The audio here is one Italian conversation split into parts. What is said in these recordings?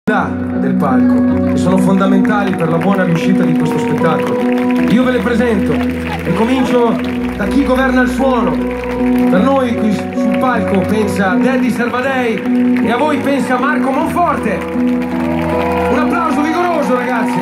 del palco, che sono fondamentali per la buona riuscita di questo spettacolo. Io ve le presento e comincio da chi governa il suono. Per noi qui sul palco pensa Daddy Servadei e a voi pensa Marco Monforte. Un applauso vigoroso, ragazzi.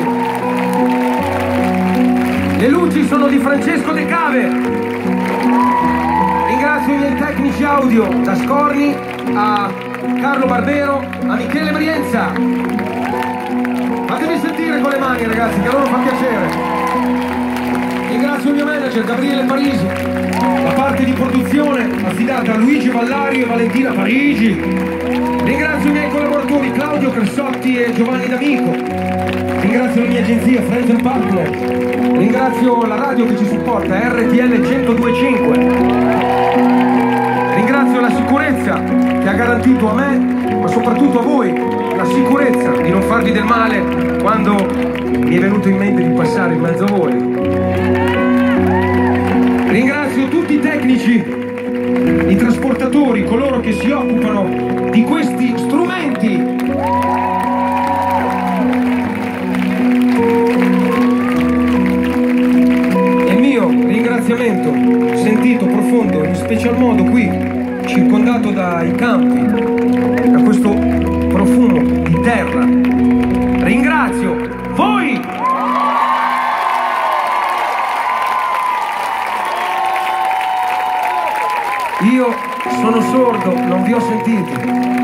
Le luci sono di Francesco De Cave. Ringrazio i miei tecnici audio, da Scorni a Carlo Barbero, a Michele Brienza. Fatemi sentire con le mani, ragazzi, che a loro fa piacere. Ringrazio il mio manager Gabriele Parisi, la parte di produzione affidata a Luigi Vallario e Valentina Parigi. Ringrazio i miei collaboratori Claudio Cressotti e Giovanni D'Amico. Ringrazio la mia agenzia Friends and Partner. Ringrazio la radio che ci supporta, RTL 102.5. Ringrazio la sicurezza che ha garantito a me, ma soprattutto a voi, la sicurezza di non farvi del male quando mi è venuto in mente di passare in mezzo a voi. Ringrazio tutti i tecnici, i trasportatori, coloro che si occupano di questi strumenti. E il mio ringraziamento sentito, profondo, in special modo qui, circondato dai campi, da questo profumo di terra. Ringrazio voi! Io sono sordo, non vi ho sentiti.